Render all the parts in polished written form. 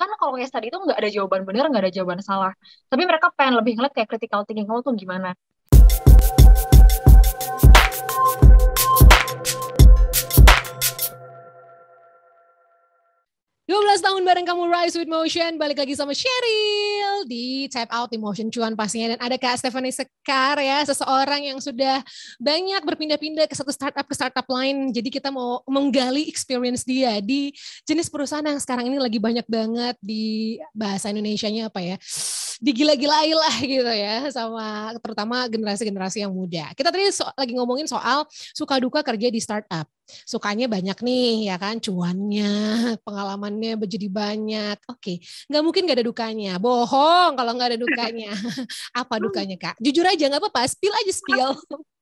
kan kalau case tadi itu nggak ada jawaban benar, nggak ada jawaban salah. Tapi mereka pengen lebih ngeliat kayak critical thinking lo tuh gimana. 12 tahun bareng kamu Rise with Motion, balik lagi sama Sheryl di Tap Out Emotion Cuan pastinya. Dan ada Kak Stephanie Sekar ya, seseorang yang sudah banyak berpindah-pindah ke satu startup ke startup lain. Jadi kita mau menggali experience dia di jenis perusahaan yang sekarang ini lagi banyak banget di bahasa Indonesianya apa ya, digila-gilai lah gitu ya, sama terutama generasi-generasi yang muda. Kita tadi lagi ngomongin soal suka duka kerja di startup. Sukanya banyak nih ya kan, cuannya, pengalamannya jadi banyak. Oke, nggak mungkin nggak ada dukanya. Bohong kalau nggak ada dukanya. Apa dukanya Kak? Jujur aja nggak apa-apa, spill aja spill.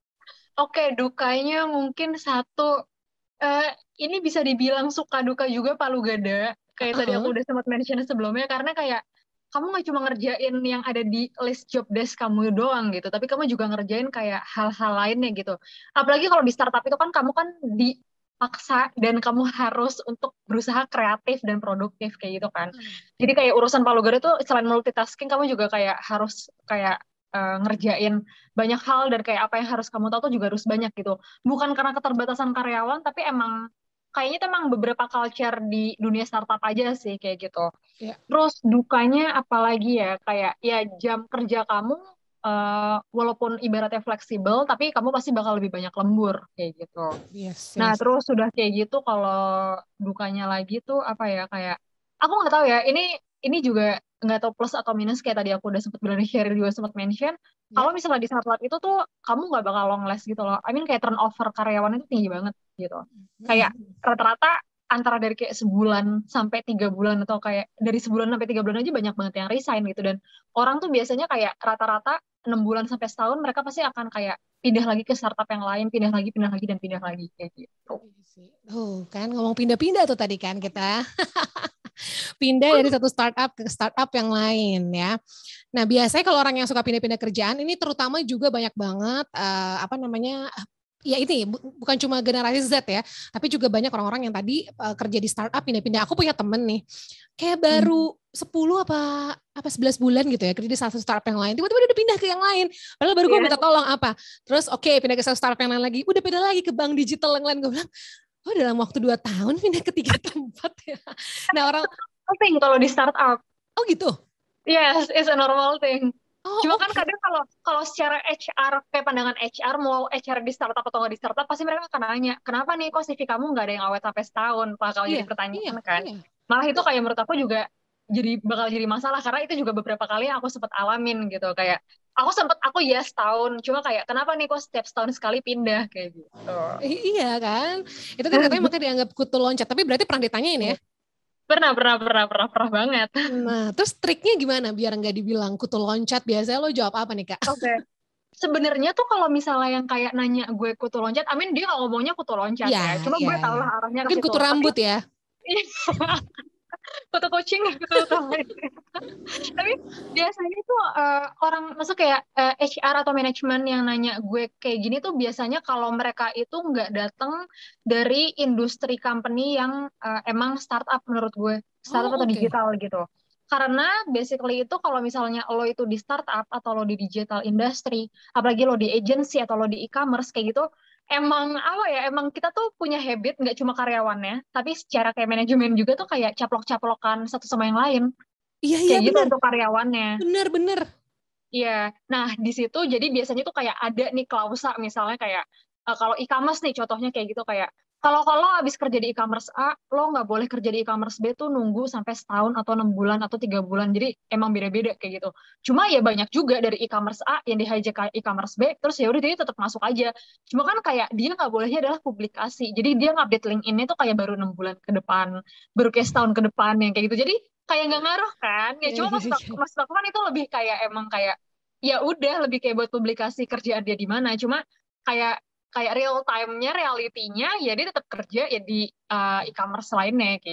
Oke, dukanya mungkin satu, eh, ini bisa dibilang suka duka juga palu gada. Kayak tadi aku udah sempat mention sebelumnya, karena kayak kamu nggak cuma ngerjain yang ada di list job desk kamu doang gitu, tapi kamu juga ngerjain kayak hal-hal lainnya gitu. Apalagi kalau di startup itu kan kamu kan dipaksa dan kamu harus untuk berusaha kreatif dan produktif kayak gitu kan. Jadi kayak urusan palu gada tuh selain multitasking, kamu juga kayak harus kayak ngerjain banyak hal, dan kayak apa yang harus kamu tahu tuh juga harus banyak gitu. Bukan karena keterbatasan karyawan, tapi emang kayaknya itu emang beberapa culture di dunia startup aja sih kayak gitu. Ya. Terus dukanya apalagi ya, kayak ya jam kerja kamu walaupun ibaratnya fleksibel, tapi kamu pasti bakal lebih banyak lembur kayak gitu. Yes, Nah, yes. terus sudah kayak gitu, kalau dukanya lagi tuh apa ya, kayak aku nggak tahu ya, ini juga nggak tahu plus atau minus, kayak tadi aku udah sempat bilang, share juga sempat mention, Ya. kalau misalnya di startup itu tuh kamu nggak bakal long last gitu loh. I mean kayak turnover karyawan itu tinggi banget gitu. Kayak rata-rata antara dari kayak sebulan sampai 3 bulan, atau kayak dari sebulan sampai 3 bulan aja banyak banget yang resign gitu. Dan orang tuh biasanya kayak rata-rata 6 bulan sampai setahun mereka pasti akan kayak pindah lagi ke startup yang lain, pindah lagi dan pindah lagi kayak gitu. Kan ngomong pindah-pindah tuh tadi kan kita. Pindah dari satu startup ke startup yang lain ya. Nah, biasanya kalau orang yang suka pindah-pindah kerjaan ini terutama juga banyak banget apa namanya, ya ini bukan cuma generasi Z ya, tapi juga banyak orang-orang yang tadi kerja di startup pindah-pindah. Aku punya temen nih, kayak baru 10 apa 11 bulan gitu ya kerja di satu startup yang lain, tiba-tiba dia udah pindah ke yang lain. Padahal baru gue Iya. minta tolong apa. Terus oke, pindah ke satu startup yang lain lagi, udah pindah lagi ke bank digital yang lain. Gue bilang, oh dalam waktu 2 tahun pindah ke 3 tempat ya. Nah orang, Penting kalau di startup. oh gitu. Yes, it's a normal thing. Oh Cuma kan oke. kadang kalau kalau secara HR, kayak pandangan HR, mau HR di startup atau nggak di startup, pasti mereka akan nanya, kenapa nih kok CV kamu nggak ada yang awet sampai setahun? Bakal Iya, jadi iya, pertanyaan kan. iya. Malah itu kayak menurut aku juga bakal jadi masalah, karena itu juga beberapa kali yang aku sempat alamin gitu. Kayak aku ya setahun, cuma kayak kenapa nih kok setiap setahun sekali pindah kayak gitu. Iya kan? Itu kan katanya makanya dianggap kutu loncat, tapi berarti pernah ditanyain ya? Pernah banget. Nah, terus triknya gimana biar nggak dibilang kutu loncat? Biasanya lo jawab apa nih, Kak? Oke. Sebenarnya tuh kalau misalnya yang kayak nanya gue kutu loncat, Amin dia nggak ngomongnya kutu loncat Iya, ya. Cuma iya, gue tau iya. lah arahnya ke Mungkin situ. kutu Tapi rambut ya? kutu kucing, kutu kucing. Tapi biasanya tuh orang masuk kayak HR atau manajemen yang nanya gue kayak gini tuh biasanya kalau mereka itu nggak datang dari industri company yang emang startup, menurut gue startup Oh, atau oke. digital gitu. Karena basically itu kalau misalnya lo itu di startup atau lo di digital industry, apalagi lo di agency atau lo di e-commerce kayak gitu, emang apa ya, emang kita tuh punya habit nggak cuma karyawannya, tapi secara kayak manajemen juga tuh kayak caplok-caplokan satu sama yang lain. Iya, iya, Kayak gitu benar. untuk karyawannya. Benar, benar. Iya, nah di situ jadi biasanya tuh kayak ada nih klausa, misalnya kayak kalau e-commerce nih contohnya kayak gitu, kayak kalau kalau habis kerja di e-commerce A, lo nggak boleh kerja di e-commerce B tuh nunggu sampai setahun atau 6 bulan atau 3 bulan. Jadi emang beda-beda kayak gitu. Cuma ya banyak juga dari e-commerce A yang di hijack ke e-commerce B, terus ya udah dia tetap masuk aja. Cuma kan kayak dia nggak bolehnya adalah publikasi. Jadi dia ngupdate LinkedIn itu kayak baru 6 bulan ke depan, baru kayak setahun ke depan yang kayak gitu. Jadi kayak nggak ngaruh kan? Ya Iya, cuma iya, iya. maksud aku kan itu lebih kayak emang kayak ya udah lebih kayak buat publikasi kerjaan dia di mana. Cuma kayak kayak real time-nya, realitinya ya dia tetap kerja ya di e-commerce lainnya kayak gitu.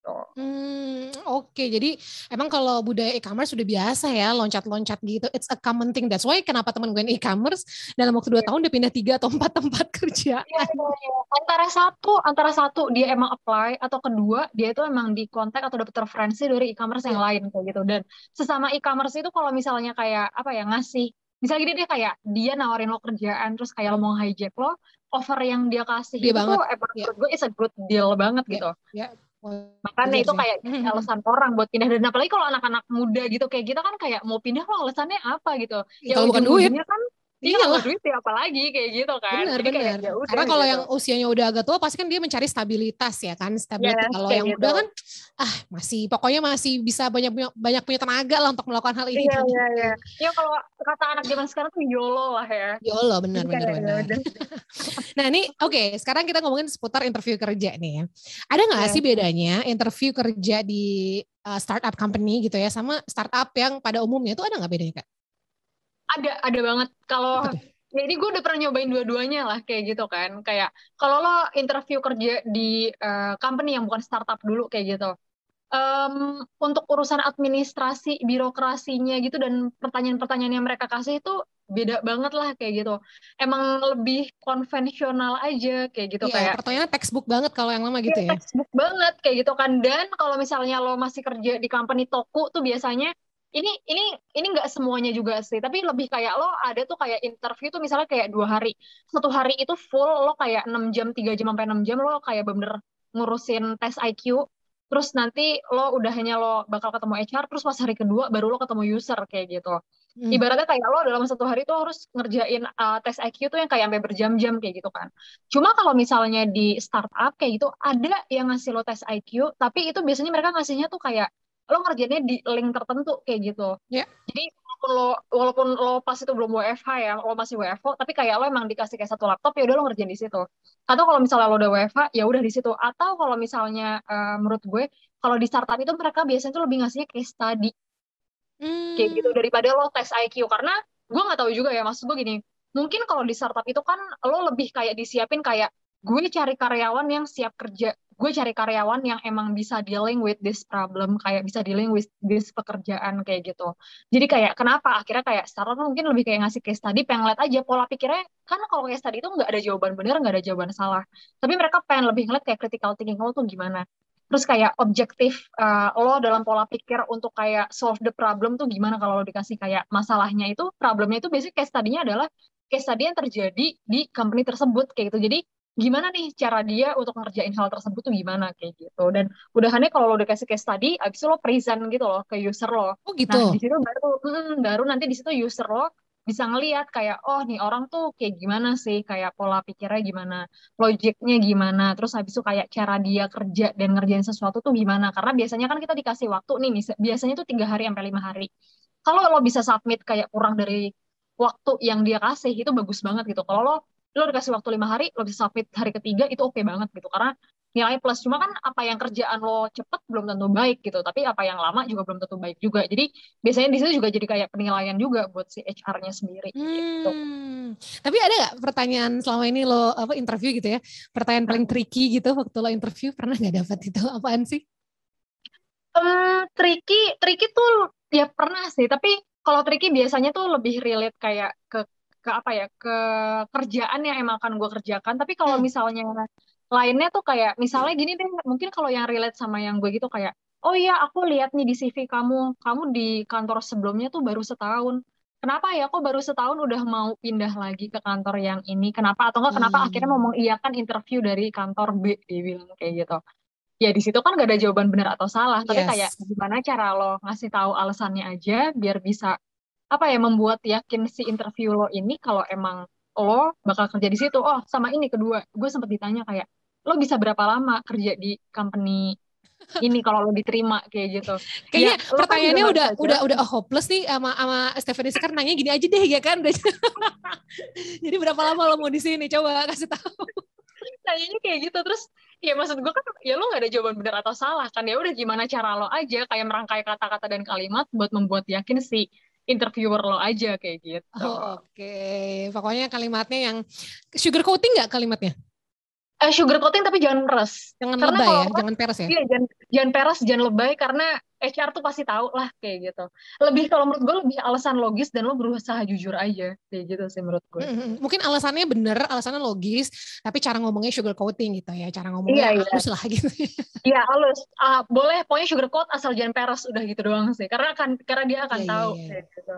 Oke. Jadi emang kalau budaya e-commerce sudah biasa ya loncat-loncat gitu. It's a common thing. That's why kenapa teman gue yang e-commerce dalam waktu 2 tahun udah pindah 3 atau 4 tempat kerja. Iya, iya, iya. Antara satu dia emang apply atau kedua dia itu emang di kontak atau dapat referensi dari e-commerce yang Iya. lain kayak gitu. Dan sesama e-commerce itu kalau misalnya kayak apa ya ngasih, misalnya gini deh kayak dia nawarin lo kerjaan terus kayak lo mau hijack lo, offer yang dia kasih Dia itu tuh banget. emang Ya, menurut gue is a good deal banget ya, gitu. ya. Makanya Wajar itu sih. kayak jadi alasan orang buat pindah. Dan apalagi kalau anak-anak muda gitu kayak kita kan kayak mau pindah lo alasannya apa gitu. Ya Kalau bukan duit, ujung-ujungnya kan iya kalau nggak iyalah. duit ya apalagi kayak gitu kan. Jadi kayak Benar-benar. ya udah Karena kalau gitu. yang usianya udah agak tua pasti kan dia mencari stabilitas ya kan, stability. Yes, Kalau kayak yang gitu. muda kan masih pokoknya masih bisa banyak punya tenaga lah untuk melakukan hal ini Iya, kayak iya, iya. gitu. Ya kalau kata anak zaman sekarang tuh YOLO lah ya. YOLO, Jadi benar-benar kayak ya benar. udah. Nah ini oke, sekarang kita ngomongin seputar interview kerja nih ya. Ada nggak Ya. sih bedanya interview kerja di startup company gitu ya sama startup yang pada umumnya itu ada nggak bedanya Kak? Ada banget. Kalau Apa tuh? ya ini gue udah pernah nyobain dua-duanya lah kayak gitu kan. Kayak kalau lo interview kerja di company yang bukan startup dulu kayak gitu. Untuk urusan administrasi, birokrasinya gitu dan pertanyaan-pertanyaan yang mereka kasih itu beda banget lah kayak gitu. Emang lebih konvensional aja kayak gitu Iya, kayak pertanyaannya textbook banget kalau yang lama ya, gitu ya. textbook banget kayak gitu kan. Dan kalau misalnya lo masih kerja di company toko tuh biasanya ini nggak semuanya juga sih, tapi lebih kayak lo ada tuh kayak interview tuh misalnya kayak 2 hari, 1 hari itu full lo kayak 6 jam 3 jam sampai 6 jam lo kayak bener ngurusin tes IQ, terus nanti lo udah hanya lo bakal ketemu HR, terus pas hari kedua baru lo ketemu user kayak gitu. Hmm. Ibaratnya kayak lo dalam 1 hari tuh harus ngerjain tes IQ tuh yang kayak sampai berjam-jam kayak gitu kan. Cuma kalau misalnya di startup kayak gitu, ada yang ngasih lo tes IQ, tapi itu biasanya mereka ngasihnya tuh kayak lo ngerjainnya di link tertentu kayak gitu. Ya. Jadi walaupun lo pas itu belum WFH ya, lo masih WFO, tapi kayak lo emang dikasih kayak satu laptop ya udah lo ngerjain di situ. Atau kalau misalnya lo udah WFH ya udah di situ. Atau kalau misalnya menurut gue kalau di startup itu mereka biasanya tuh lebih ngasihnya case study kayak gitu Hmm. daripada lo tes IQ, karena gue nggak tahu juga ya, maksud gue gini, mungkin kalau di startup itu kan lo lebih kayak disiapin kayak gue cari karyawan yang siap kerja, gue cari karyawan yang emang bisa dealing with this problem, kayak bisa dealing with this pekerjaan kayak gitu. Jadi kayak kenapa akhirnya kayak startup mungkin lebih kayak ngasih case study, pengen lihat aja pola pikirnya, kan kalau case study itu nggak ada jawaban benar, nggak ada jawaban salah, tapi mereka pengen lebih ngeliat kayak critical thinking lo tuh gimana, terus kayak objektif lo dalam pola pikir untuk kayak solve the problem tuh gimana kalau lo dikasih kayak masalahnya itu, problemnya itu biasanya case study-nya adalah case study yang terjadi di company tersebut kayak gitu. Jadi gimana nih cara dia untuk ngerjain hal tersebut tuh gimana kayak gitu. Dan udahannya kalau lo dikasih case study, abis itu lo present gitu loh ke user lo. Oh Nah gitu. di situ baru nanti di situ user lo bisa ngelihat kayak oh nih orang tuh kayak gimana sih, kayak pola pikirnya gimana, logiknya gimana, terus habis itu kayak cara dia kerja dan ngerjain sesuatu tuh gimana. Karena biasanya kan kita dikasih waktu nih, biasanya tuh 3 hari sampai 5 hari. Kalau lo bisa submit kayak kurang dari waktu yang dia kasih, itu bagus banget gitu. Kalau lo dikasih waktu 5 hari, lo bisa submit hari ketiga, itu oke banget gitu. Karena nilai plus. Cuma kan apa yang kerjaan lo cepet belum tentu baik gitu. Tapi apa yang lama juga belum tentu baik juga. Jadi biasanya di situ juga jadi kayak penilaian juga buat si HR-nya sendiri gitu. Tapi ada nggak pertanyaan selama ini lo apa interview gitu ya? Pertanyaan paling tricky gitu waktu lo interview pernah nggak dapat itu apaan sih? Tricky tuh ya pernah sih, tapi kalau tricky biasanya tuh lebih relate kayak ke apa ya, ke kerjaan yang emang akan gue kerjakan. Tapi kalau Hmm. misalnya lainnya tuh kayak misalnya gini deh, mungkin kalau yang relate sama yang gue gitu kayak, oh iya aku lihat nih di CV kamu di kantor sebelumnya tuh baru setahun. Kenapa ya kok baru setahun udah mau pindah lagi ke kantor yang ini? Kenapa atau enggak kenapa akhirnya mau mengiyakan interview dari kantor B, dia bilang kayak gitu. Ya di situ kan gak ada jawaban benar atau salah, tapi kayak Yes. gimana cara lo ngasih tahu alasannya aja biar bisa apa ya, membuat yakin si interview lo ini kalau emang lo bakal kerja di situ. Oh sama ini kedua gue sempet ditanya kayak lo bisa berapa lama kerja di company ini kalau lo diterima kayak gitu. Ya Kayaknya lo kan juga pertanyaannya nggak udah bisa udah jawab. udah hopeless nih sama Stephanie sekarang nanya gini aja deh ya kan. Jadi berapa lama lo mau di sini? Coba kasih tahu. Nanyanya kayak gitu terus ya maksud gue kan ya lo nggak ada jawaban benar atau salah kan, ya udah gimana cara lo aja kayak merangkai kata-kata dan kalimat buat membuat yakin si interviewer lo aja kayak gitu. Oh, oke. Pokoknya kalimatnya yang sugar coating nggak kalimatnya? Sugar coating tapi jangan peres. Jangan Karena lebay kalau ya, jangan peres ya. iya jangan peres, jangan lebay karena HR tuh pasti tahu lah kayak gitu. Lebih kalau menurut gue lebih alasan logis dan lo berusaha jujur aja kayak gitu sih menurut gue. Mungkin alasannya bener, alasannya logis, tapi cara ngomongnya sugar coating gitu ya, cara ngomongnya Iya. halus lah gitu. Iya halus. Boleh pokoknya sugar coat asal jangan peres udah gitu doang sih. Karena dia akan Iya, tahu iya. kayak gitu.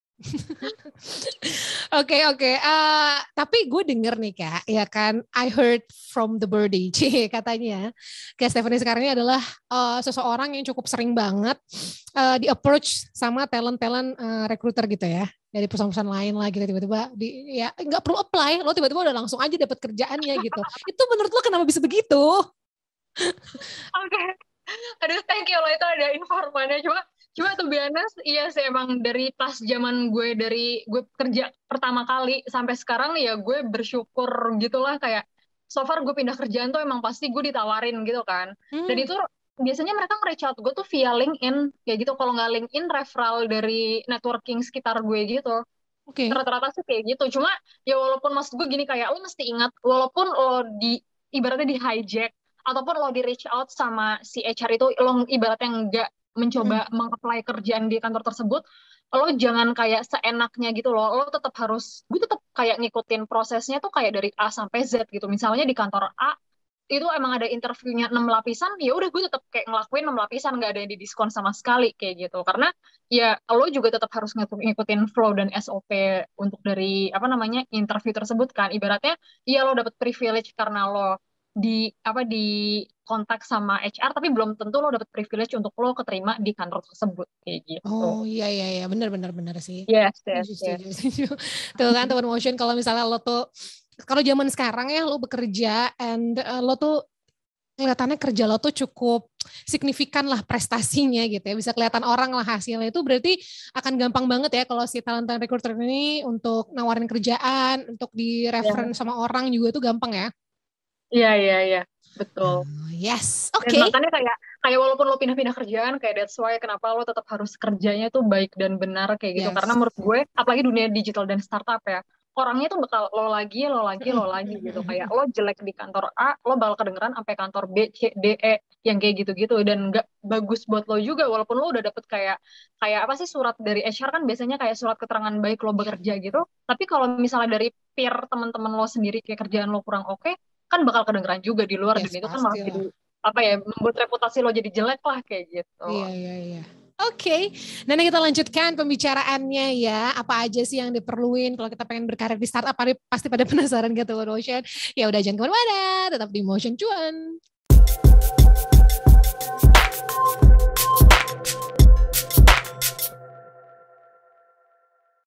Oke. Tapi gue denger nih Kak, ya kan, I heard from the birdie, katanya Kak Stephanie sekarang ini adalah seseorang yang cukup sering banget di approach sama talent-talent recruiter gitu ya, dari perusahaan-perusahaan lain lah gitu, tiba-tiba ya nggak perlu apply, lo tiba-tiba udah langsung aja dapat kerjaannya gitu. Itu menurut lo kenapa bisa begitu? Oke. Aduh, thank you lo itu ada informannya. Cuma tuh biasa, iya sih emang dari pas zaman dari gue kerja pertama kali sampai sekarang ya gue bersyukur gitulah kayak so far gue pindah kerjaan tuh emang pasti gue ditawarin gitu kan. Dan itu biasanya mereka nge-reach out gue tuh via LinkedIn kayak gitu. Kalau nggak LinkedIn, referral dari networking sekitar gue gitu. Oke. Rata-rata sih kayak gitu. Cuma ya walaupun maksud gue gini kayak lo mesti ingat walaupun lo ibaratnya di hijack ataupun lo di reach out sama si HR itu lo ibaratnya nggak mencoba meng-apply kerjaan di kantor tersebut, lo jangan kayak seenaknya gitu lo tetap gue tetap kayak ngikutin prosesnya tuh kayak dari A sampai Z gitu. Misalnya di kantor A itu emang ada interviewnya 6 lapisan, ya udah gue tetap kayak ngelakuin 6 lapisan, nggak ada yang didiskon sama sekali kayak gitu. Karena ya lo juga tetap harus ngikutin flow dan SOP untuk dari apa namanya interview tersebut kan. Ibaratnya ya lo dapet privilege karena lo di kontak sama HR, tapi belum tentu lo dapet privilege untuk lo keterima di kantor tersebut kayak gitu. Oh iya benar sih. Yes. Setuju. Tuh kan teman motion, kalau misalnya lo tuh kalau zaman sekarang ya lo bekerja and lo tuh kelihatannya kerja lo tuh cukup signifikan lah prestasinya gitu ya, bisa kelihatan orang lah hasilnya, itu berarti akan gampang banget ya kalau si talent recruiter ini untuk nawarin kerjaan, untuk di reference sama orang juga tuh gampang ya. Iya, betul. Yes, oke. Dan makanya kayak walaupun lo pindah-pindah kerjaan, kayak that's why kenapa lo tetap harus kerjanya tuh baik dan benar kayak gitu. Karena menurut gue, apalagi dunia digital dan startup ya, orangnya tuh bakal lo lagi gitu. Kayak lo jelek di kantor A, lo bakal kedengeran sampai kantor B, C, D, E, yang kayak gitu-gitu. Dan nggak bagus buat lo juga, walaupun lo udah dapet kayak apa sih surat dari HR kan biasanya kayak surat keterangan baik lo bekerja gitu. Tapi kalau misalnya dari peer teman-teman lo sendiri kayak kerjaan lo kurang oke, kan bakal kedengeran juga di luar, dan itu kan malah jadi membuat reputasi lo jadi jelek lah kayak gitu. Iya. Oke. Nanti kita lanjutkan pembicaraannya ya. Apa aja sih yang diperluin kalau kita pengen berkarir di startup? Pasti pada penasaran gitu Motion. Ya udah jangan kemana-mana, tetap di Motion Cuan.